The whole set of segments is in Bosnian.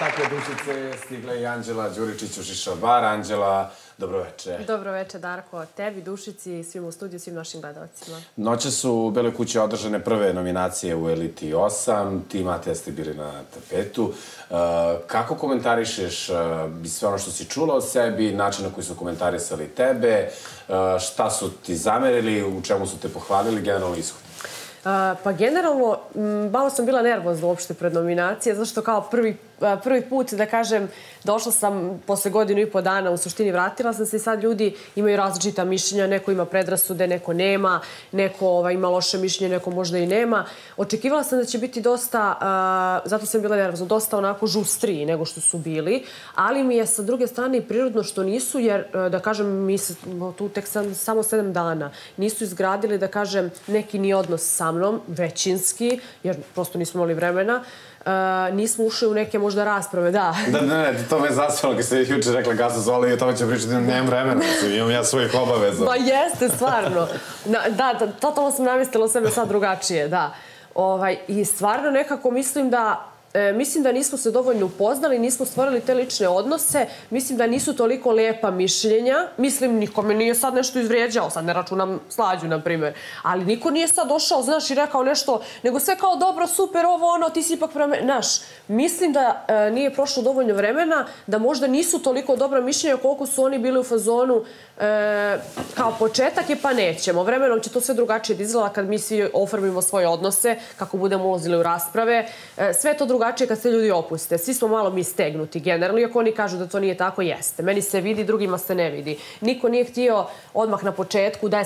Takve dušice stigla i Anđela Đuričić u Šiša bar. Anđela, dobroveče. Dobroveče, Darko. Tebi, Dušici, svim u studiju, svim našim gledalcima. Noće su u Beloj kući održane prve nominacije u Eliti 8. Ti, Mateja, ste bili na tapetu. Kako komentarišeš sve ono što si čula o sebi, način na koji su komentarisali tebe, šta su ti zamerili, u čemu su te pohvalili, generalno ishod? Pa generalno, malo sam bila nervozna uopšte pred nominacije, zato što kao prvi put, da kažem, došla sam posle 1,5 dana, u suštini vratila sam se i sad ljudi imaju različita mišljenja, neko ima predrasude, neko nema, neko ima loše mišljenje, neko možda i nema. Očekivala sam da će biti dosta, zato sam bila nervozna, dosta onako žustriji nego što su bili, ali mi je sa druge strane i prirodno što nisu, jer, da kažem, mi smo tu tek samo 7 dana. Nisu izgradili, da kažem, neki ni odnos sa mnom, većinski, jer prosto nismo imali vremena. Nismo ušli u neke možda rasprave, da. Ne, to me je zasvalo kad ste juče rekla Gasa Zola i o tome će pričati, nemam vremena, imam ja svojih obaveza. Pa jeste, stvarno. Da, totalno sam namestila sebe sad drugačije, da. I stvarno nekako mislim da nismo se dovoljno upoznali, nismo stvorili te lične odnose, mislim da nisu toliko lepa mišljenja, mislim nikome nije sad nešto izvrijeđao, sad ne računam Slađu, na primjer, ali niko nije sad došao, znaš, i rekao nešto, nego sve kao dobro, super, ovo, ono, ti si ipak prema... Znaš, mislim da nije prošlo dovoljno vremena, da možda nisu toliko dobra mišljenja koliko su oni bili u fazonu kao početak je pa nećemo. Vremenom će to sve drugačije da izgleda kad mi svi oformimo svoje odnose, kako budemo ulazili u rasprave. Sve to drugačije kad se ljudi opuste. Svi smo malo mi stegnuti generalno, iako oni kažu da to nije tako, jeste. Meni se vidi, drugima se ne vidi. Niko nije htio odmah na početku da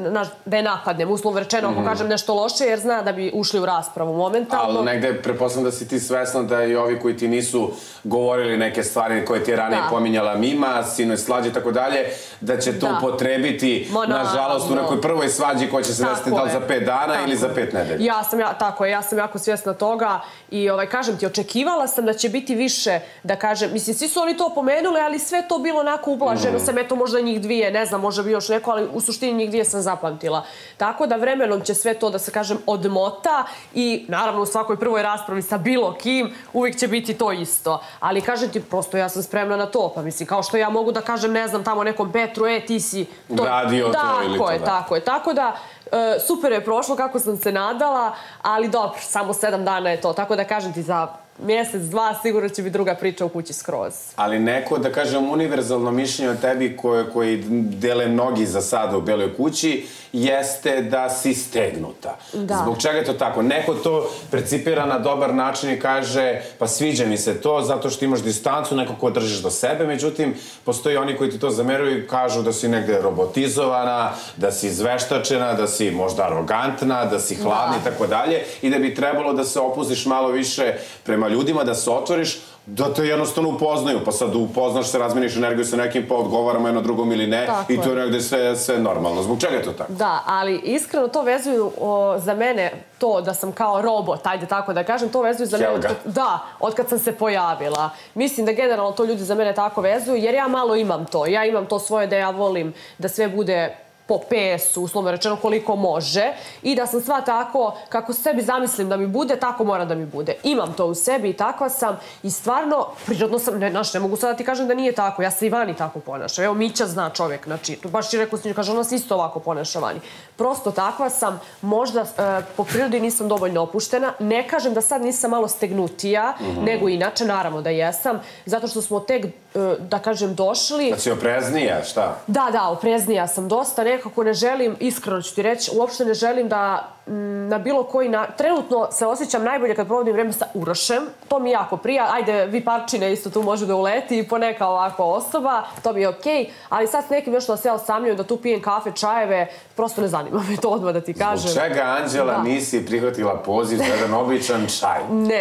je napadnem, uslovno rečeno, ako kažem nešto loše, jer zna da bi ušli u raspravu momentalno. Ali negde, pretpostavljam da si ti svesna da i ovi koji ti nisu govorili neke stvari koje ti je ranije pominjala Mima, Sino i Slađe i tako dalje, da će to upotrebiti, nažalost, u nekoj prvoj svađi koja će se desiti da li za 5 dana ili za 5 nedelja. Tako je, ja sam jako svjesna toga i kažem ti, očekivala sam da će biti više, da kažem, mislim, svi su oni to pomenuli, ali sve to bilo onako ublaženo sam, eto možda njih dvije, ne znam, možda bi još neko, ali u suštini njih dvije sam zapamtila. Tako da vremenom će sve to, da se kažem, odmota i naravno u svakoj prvoj raspravi sa bilo kim uvijek će biti to isto. Ali kažem ti, prosto ja sam spremna na to, pa mislim, kao što ja mogu da kažem, ne znam, tamo nekom Petru, ti si... Radio to ili to, da. Tako je. Tako da, super je prošlo kako sam se nadala, ali dobro, samo 7 dana je to. Tako da kažem ti, za mjesec, 2 sigurno će biti druga priča u kući skroz. Ali neko, da kažem, univerzalno mišljenje o tebi koji dele mnogi za sada u Beloj kući jeste da si stegnuta. Zbog čega je to tako? Neko to precipira na dobar način i kaže pa sviđa mi se to zato što imaš distancu, neko ko držiš do sebe, međutim, postoji oni koji ti to zameruju i kažu da si negde robotizovana, da si izveštačena, da si možda arogantna, da si hladna i tako dalje i da bi trebalo da se opustiš malo više prema ljudima, da se otvoriš, da te jednostavno upoznaju, pa sad upoznaš se, razmeniš energiju sa nekim, pa odgovaramo jedno drugom ili ne i to je negde sve normalno. Zbog čega je to tako? Da, ali iskreno to vezuju za mene, to da sam kao robot, ajde tako da kažem, to vezuju za mene od kad sam se pojavila. Mislim da generalno to ljudi za mene tako vezuju, jer ja malo imam to. Ja imam to svoje da ja volim da sve bude po PS-u, uslovno rečeno, koliko može i da sam sva tako, kako sebi zamislim da mi bude, tako mora da mi bude. Imam to u sebi i takva sam i stvarno, prirodno sam, ne mogu sad da ti kažem da nije tako, ja se i vani tako ponašam. Evo, Mića zna čovjek, znači, baš ti rekao s njim, kaže, ona se isto ovako ponaša vani. Prosto takva sam, možda po prirodi nisam dovoljno opuštena, ne kažem da sad nisam malo stegnutija, nego inače, naravno da jesam, zato što smo tek, da kažem, došli. Da si opreznija, šta? Da, opreznija sam dosta, nekako ne želim, iskreno ću ti reći, uopšte ne želim da na bilo koji trenutno se osjećam najbolje kad provodim vreme sa Urošem, to mi jako prija, ajde, vi parčine isto tu može da uleti i poneka ovako osoba, to mi je okej, ali sad s nekim još da se osamljujem, da tu pijem kafe, čajeve, prosto ne zanima me to odmah da ti kažem. Zbog čega, Anđela, nisi prihvatila poziv za jedan običan čaj?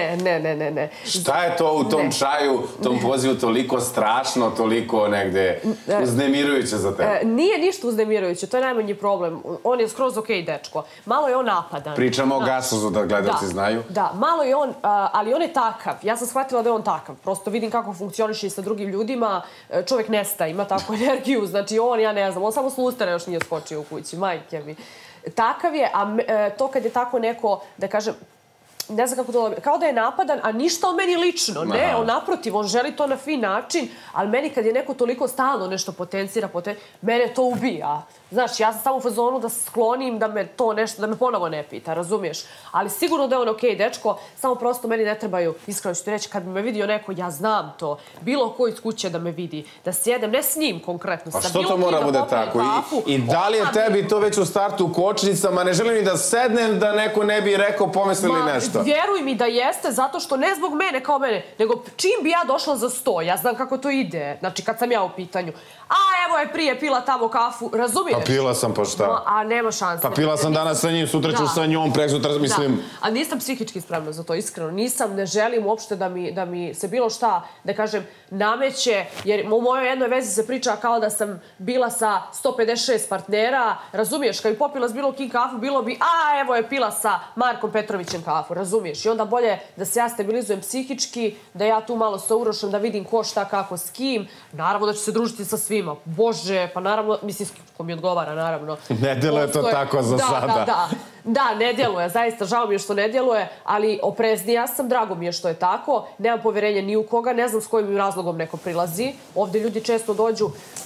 Ne. Šta je to u tom čaju, tom pozivu toliko strašno, toliko negde uznemirujuće za tebe? Nije ništa uznemirujuće, to je najmanji problem. On je skroz okej dečko. Malo je on napadan. Pričamo o Gasozu, da gledalci znaju. Da, malo je on, ali on je takav. Ja sam shvatila da je on takav. Prosto vidim kako funkcioniše i sa drugim ljudima. Čovjek nestaje, ima takvu energiju. Znači on, ja ne znam, on samo s lustera još nije skočio u kući, majke mi. Takav je, a to kad je tako neko, da kažem, ne znam kako to dobije, kao da je napadan, a ništa o meni lično, ne, on naprotiv, on želi to na fin način, ali meni kad je neko toliko stalno nešto potencira, mene to ubija. Znaš, ja sam samo u fazonu da se sklonim, da me to nešto, da me ponovo ne pita, razumiješ? Ali sigurno da je on okej, dečko, samo prosto meni ne trebaju, iskreno ću ti reći, kad bi me vidio neko, ja znam to, bilo ko iz kuće da me vidi, da sjedem, ne s njim konkretno, sa bilo što to mora bude tako? I da li je tebi to već u startu u kočnicama, ne želim ni da sednem, da neko ne bi rekao, pomislili nešto? Vjeruj mi da jeste, zato što ne zbog mene kao mene, nego čim bi ja došla za sto, ja znam kako to ide, znači kad sam ja u pitanju. A evo je prije pila tamo kafu, razumiješ? Pa pila sam, pa šta? A nema šanse. Pa pila sam danas sa njim, sutra ću sa njom, preksutra, mislim... A nisam psihički spremna za to, iskreno. Nisam, ne želim uopšte da mi se bilo šta, da kažem, nameće, jer u mojoj jednoj vezi se priča kao da sam bila sa 156 partnera, razumiješ? Kad bi popila s bilo kim kafu, bilo bi, a evo je pila sa Markom Petrovićem kafu, razumiješ? I onda bolje da se ja stabilizujem psihički, da ja tu malo sa Urošem, da vidim ko šta, kako, s kim. Naravno da ću se družiti sa svima. Bože, pa naravno, mislim, ko mi odgovara, naravno. Ne djeluje to tako za sada. Da, ne djeluje, zaista, žao mi je što ne djeluje, ali opreznija sam, drago mi je što je tako, nemam povjerenja ni u koga, ne znam s kojim razlogom neko prilazi. Ovdje ljudi često dođu,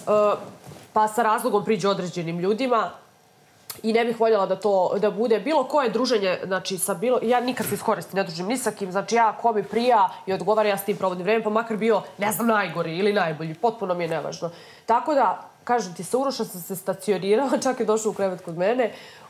pa sa razlogom priđu određenim ljudima i ne bih voljela da bude bilo koje druženje, znači sa bilo, ja nikad se iskoristim, ne družim ni sa kim, znači ja ko mi prija i odgovara, ja s tim provodim vreme, pa makar bio, ne znam, najgori ili najbolji, potpuno mi je nevažno. Tako da, kažem ti, sa Uroša sam se stacionirala, čak je došao u krevet kod mene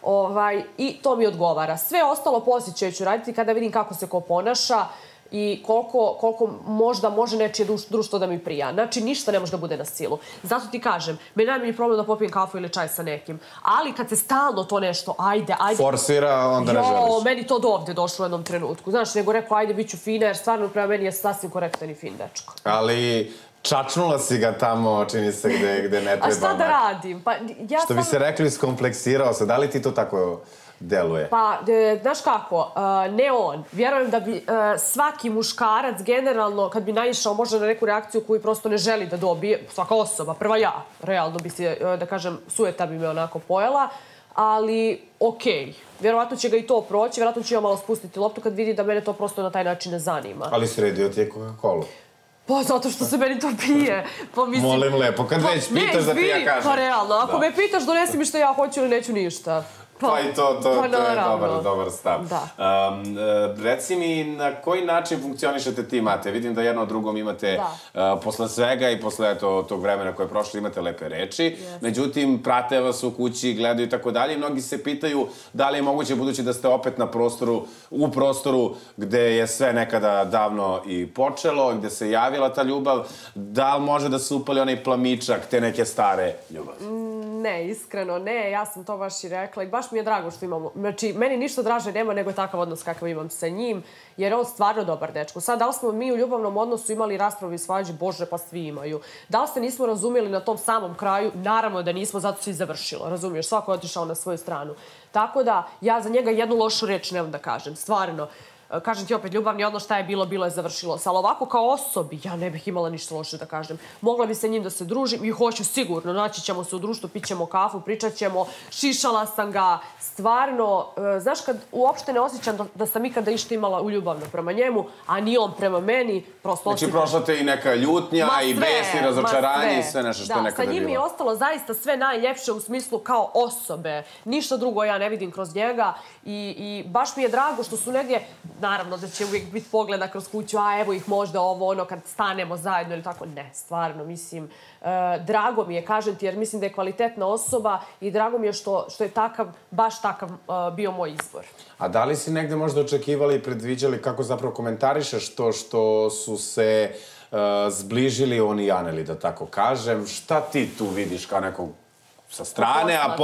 i to mi odgovara. Sve ostalo posjećaju ću raditi kada vidim kako se ko ponaša i koliko možda može nečije društvo da mi prija. Znači, ništa ne može da bude na silu. Zato ti kažem, meni najmanji problem da popijem kafu ili čaj sa nekim. Ali kad se stalno to nešto, ajde... Forsira, onda ne želiš. Meni to do ovdje došlo u jednom trenutku. Znaš, nego rekao, ajde, bit ću fina, jer stvarno prema meni je sasvim korektan i fin dečko. Ali... Čačnula si ga tamo, čini se, gde ne treba. A šta da radim? Što bi se rekli, skompleksirao se. Da li ti to tako deluje? Pa, znaš kako, ne on. Vjerujem da bi svaki muškarac generalno, kad bi naišao možda na neku reakciju koju prosto ne želi da dobije, svaka osoba, prva ja, realno bi se, da kažem, sujeta bi me onako pojela, ali okej. Vjerovatno će ga i to proći, vjerovatno će ja malo spustiti loptu kad vidi da mene to prosto na taj način ne zanima. Ali sredio ti je Coca-Cola? Pa zato što se meni to pije. Molim lepo, kad već pitaš da ti ja kažem. Pa realno, ako me pitaš donesi mi što ja hoću ili neću ništa. Pa i to je dobar stav. Reci mi, na koji način funkcionišete ti, Mate? Vidim da jedno od drugom imate, posle svega i posle tog vremena koje je prošlo, imate lepe reči. Međutim, prate vas u kući, gledaju i tako dalje. I mnogi se pitaju da li je moguće, budući da ste opet u prostoru gde je sve nekada davno i počelo, gde se javila ta ljubav, da li može da se upali onaj plamičak te neke stare ljubavi? Ne, iskreno ne, ja sam to baš i rekla i baš mi je drago što imamo. Znači, meni ništa draže nema nego takav odnos kakav imam sa njim, jer je on stvarno dobar dečko. Sad, da li smo mi u ljubavnom odnosu imali raspravu i svađe, Bože, pa svi imaju. Da li se nismo razumjeli na tom samom kraju? Naravno da nismo, zato se i završilo, razumiješ? Svako je otišao na svoju stranu. Tako da, ja za njega jednu lošu reč nemam da kažem, stvarno. Kažem ti opet, ljubavni odnos, šta je bilo, bilo je, završilo se. Ali ovako kao osobi, ja ne bih imala ništa loše da kažem. Mogla bi se njim da se družim i hoću sigurno. Naći ćemo se u društvu, pićemo kafu, pričat ćemo, šišala sam ga. Stvarno, znaš, kad uopšte ne osjećam da sam ikada išta imala u ljubavno prema njemu, a ni on prema meni, prosto osjećam. Znači, prošla te i neka ljutnja, i bes, i razočaranje, i sve nešto što nekada je bilo. Sa njim je ostalo zaista sve najljepše u smislu kao osobe. Ništa drugo ja ne vidim kroz njega i baš mi je drago što su negdje. Naravno da će uvijek biti pogleda kroz kuću, a evo ih možda ovo, kad stanemo zajedno ili tako. Ne, stvarno, mislim, drago mi je, kažem ti, jer mislim da je kvalitetna osoba i drago mi je što je takav, baš takav bio moj izbor. A da li si negde možda očekivali i predviđali kako zapravo komentarišeš to što su se zbližili on i Aneli, da tako kažem? Šta ti tu vidiš kao nekog sa strane, a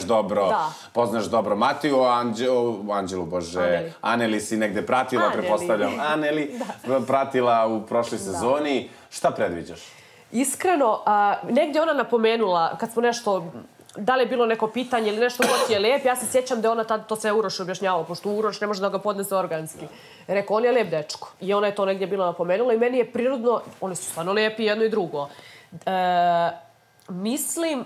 poznaješ dobro Matiju, Anđelu, Bože, Aneli si negde pratila, prepostavljam, Aneli, pratila u prošloj sezoni. Šta predviđaš? Iskreno, negdje ona napomenula, kad smo nešto, da li je bilo neko pitanje ili nešto ko ti je lijep, ja se sjećam da je ona tada to sve Uroš objašnjavao, pošto Uroš ne može da ga podnese organski. Rekao, on je lijep dečko. I ona je to negdje bilo napomenula i meni je prirodno, oni su stvarno lijepi jedno i drugo. Mislim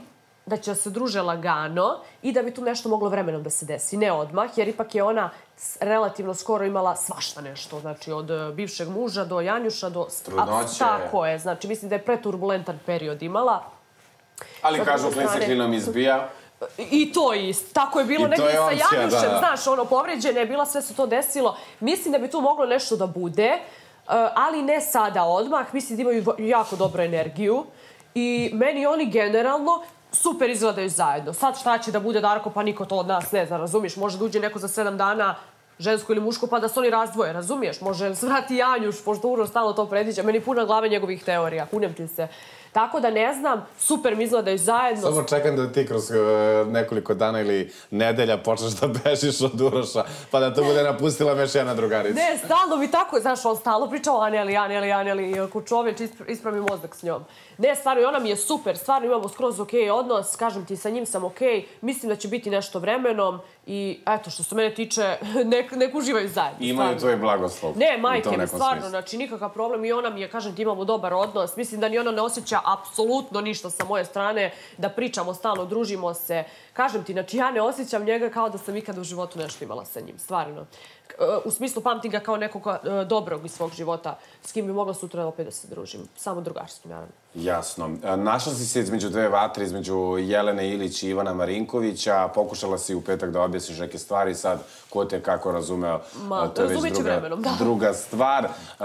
da će se druže lagano i da bi tu nešto moglo vremenom da se desi. Ne odmah, jer ipak je ona relativno skoro imala svašta nešto. Znači, od bivšeg muža do Janjuša do... Trudnoće. Tako je. Znači, mislim da je preturbulentan period imala. Ali kažu, klin se klinom izbija. I to isto. Tako je bilo negdje sa Janjušem. Znaš, ono, povređena je bila, sve se to desilo. Mislim da bi tu moglo nešto da bude, ali ne sada odmah. Mislim da imaju jako dobru energiju. I meni oni generalno super izgledaju zajedno. Sad šta će da bude Darko, pa niko to od nas ne zna, razumiješ? Može da uđe neko za 7 dana, žensko ili muško, pa da se oni razdvoje, razumiješ? Može svrati Janjuš, pošto Uroš stalno to predviđa. Meni puna glave njegovih teorija, kunem ti se. Tako da ne znam, super mi izgledaju zajedno. Samo čekam da ti kroz nekoliko dana ili nedelja počneš da bežiš od Uroša, pa da to bude napustila me još jedna drugarica. Ne, stalno mi tako, znaš, on stalno priča o Aneli, ako čovječ ispravi mozak s njom. Ne, stvarno, i ona mi je super, stvarno imamo skroz okej odnos, kažem ti, sa njim sam okej, mislim da će biti nešto vremenom i eto, što se mene tiče, nek uživaju zajedno. Imaju tvoj blagoslov. Ne, majke mi, stvarno, znači nikakav problem i ona mi je, kažem ti, imamo dobar odnos, mislim da ni ona ne osjeća apsolutno ništa sa moje strane, da pričamo stalno, družimo se. Kažem ti, znači ja ne osjećam njega kao da sam ikada u životu nešto imala sa njim, stvarno. U smislu pamtim ga kao nekog dobrog iz svog života, s kim bi mogla sutra opet da se družim. Samo drugarski, naravno. Jasno. Našla si se između dve vatre, između Jelene Ilić i Ivana Marinkovića. Pokušala si u petak da objasniš neke stvari. Sad, ko te kako razumeo, to je već druga stvar.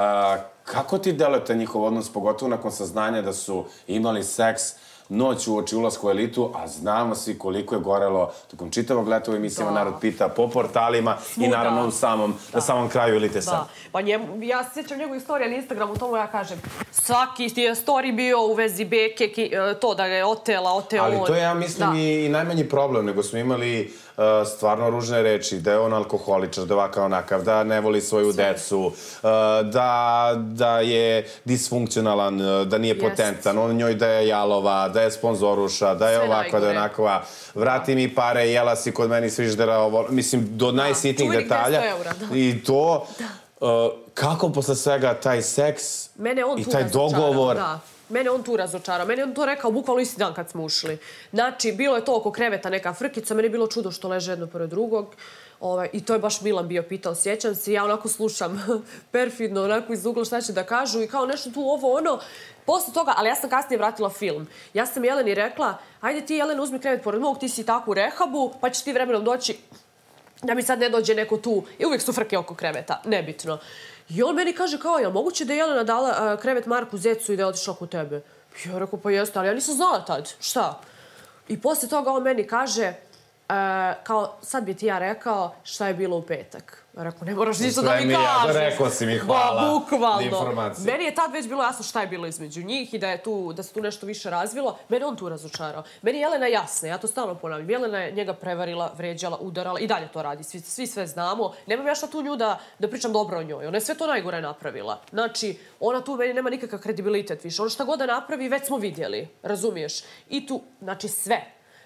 Kako ti delujete njihov odnos, pogotovo nakon saznanja da su imali seks noć uoči ulaska u elitu, a znamo svi koliko je gorelo tokom čitavog leta u emisijama Narod pita, po portalima i naravno na samom kraju elite sad. Pa ja se sjećam njegovu istoriju na Instagramu, tomu ja kažem, svaki je story bio u vezi Beke, to da ga je oteo on. Ali to je, ja mislim, i najmanji problem, nego smo imali stvarno ružne reči, da je on alkoholičar, da je ovakav onakav, da ne voli svoju decu, da je disfunkcionalan, da nije potentan, on njoj da je jalova, da je sponzoruša, da je ovakva, da je onakva, vrati mi pare, jela si kod meni sviždera, mislim, do najsitnijih detalja. I to, kako posle svega taj seks i taj dogovor... Mene on tu razočarao. Mene on to rekao bukvalno isti dan kad smo ušli. Znači, bilo je to oko kreveta neka frkica, meni je bilo čudo što leže jedno pored drugog. I to je baš Milan bio pitao, sjećam se. Ja onako slušam perfidno, onako iz ugla šta će da kažu i kao nešto tu ovo ono. Posle toga, ali ja sam kasnije vratila film. Ja sam Jeleni rekla, ajde ti Jelena uzmi krevet pored mog, ti si tako u rehabu, pa ćeš ti vremenom doći da mi sad ne dođe neko tu. I uvijek su frke oko kreveta, nebitno. I on meni kaže kao, ja moguće da je Jelena dala krevet Marku Zecu i da je otišla kod tebe? Ja rekao, pa jeste, ali ja nisam znala tad. Šta? I posle toga on meni kaže, kao, sad bi ti ja rekao šta je bilo u petak. Rekao, ne moraš ništa da mi kažeš. Rekao si mi, hvala. Bukvalno. Meni je tad već bilo jasno šta je bilo između njih i da se tu nešto više razvilo. Mene on tu razočarao. Meni je Jelena jasna, ja to stalno ponavljam. Jelena je njega prevarila, vređala, udarala i dalje to radi. Svi sve znamo. Nemam ja šta tu nju da pričam dobro o njoj. Ona je sve to najgore napravila. Znači, ona tu meni nema nikakav kredibilitet više. Ono šta god da napravi, već smo vidjeli. Razumiješ? I tu, znači sve.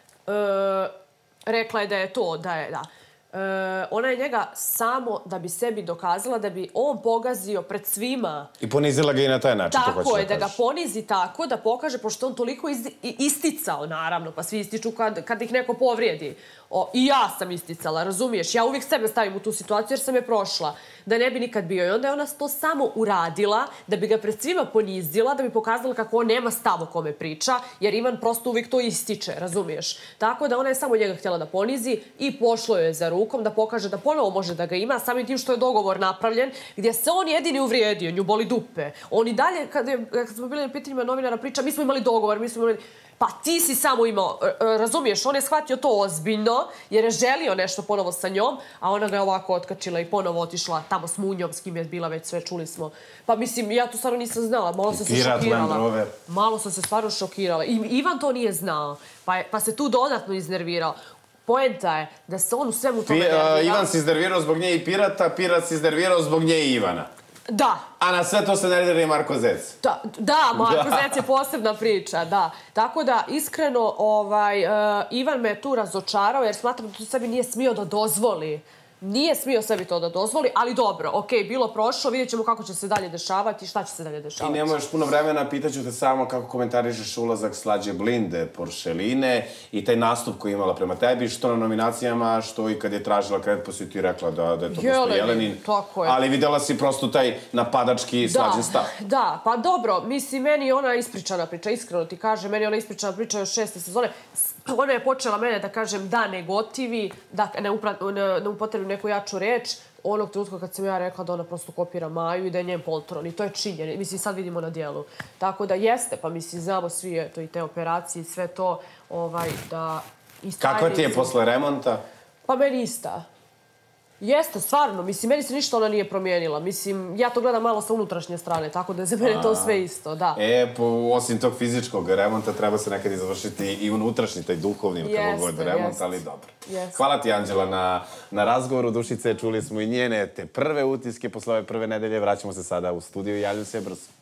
Rekla je da je to, da. Ona je njega samo da bi sebi dokazala, da bi on pogazio pred svima. I ponizila ga i na taj način. Tako je, da ga ponizi tako, da pokaže, pošto on toliko isticao, naravno, pa svi ističu kad ih neko povrijedi. I ja sam isticala, razumiješ? Ja uvijek sebe stavim u tu situaciju jer sam je prošla. Da ne bi nikad bio. I onda je ona to samo uradila, da bi ga pred svima ponizila, da bi pokazala kako on nema stav o kome priča, jer Ivan prosto uvijek to ističe, razumiješ? Tako da ona je samo njega htjela da ponizi i pošlo joj za rukom, da pokaže da ponovo može da ga ima, samim tim što je dogovor napravljen, gdje se on jedini uvrijedio, nju boli dupe. On i dalje, kad smo bili na pitanjima novinara priča, mi smo imali dogovor, pa ti si samo imao, razumiješ, on je shvatio to ozbiljno, jer je želio nešto ponovo sa njom, a ona ga je ovako otkačila i ponovo otišla tamo s Munjom, s kim je bila, već sve čuli smo. Pa mislim, ja to stvarno nisam znala, malo sam se šokirala. Malo sam se stvarno šokirala. I Ivan to nije znao, pa se tu dodatno iznervirao. Poenta je da se on u svemu tome nervirao. Ivan se iznervirao zbog nje i Pirata, Pirat se iznervirao zbog nje i Ivana. Da. A na sve to se nervira i Marko Zec. Da, Marko Zec je posebna priča, da. Tako da, iskreno, Ivan me tu razočarao jer smatram da tu sebi nije smio da dozvoli Nije smio sebi to da dozvoli, ali dobro, okej, bilo prošlo, vidjet ćemo kako će se dalje dešavati i šta će se dalje dešavati. I nema još puno vremena, pitaću te samo kako komentarišeš ulazak Slađe Blinde, Poršeline i taj nastup koji je imala prema tebi, što na nominacijama, što i kad je tražila kredit, si ti rekla da je to gospa Jelenin. Tako je. Ali videla si prosto taj napadački Slađin stav. Da, pa dobro, mislim, meni ona ispričana priča, iskreno ti kažem, meni ona ispričana priča još 6. sezone. Ona je počela mene da kažem da ne gotivi, da ne upotrebim neku jaču reč, onog trenutka kad sam ja rekla da ona prosto kopira Maju i da je njen poltron. I to je činjenje. Mislim, sad vidimo na dijelu. Tako da jeste, pa mislim, znamo svi i te operacije i sve to, da... Kakva ti je posle remonta? Pa meni ista. Jeste, stvarno. Mislim, meni se ništa ona nije promijenila. Mislim, ja to gledam malo sa unutrašnje strane, tako da je za mene to sve isto, da. Osim tog fizičkog remonta, treba se nekad izvršiti i unutrašnji, taj duhovni remont, ali dobro. Hvala ti, Anđela, na razgovoru. Dušice, čuli smo i njene te prve utiske posle ove prve nedelje. Vraćamo se sada u studiju i javljam se brzo.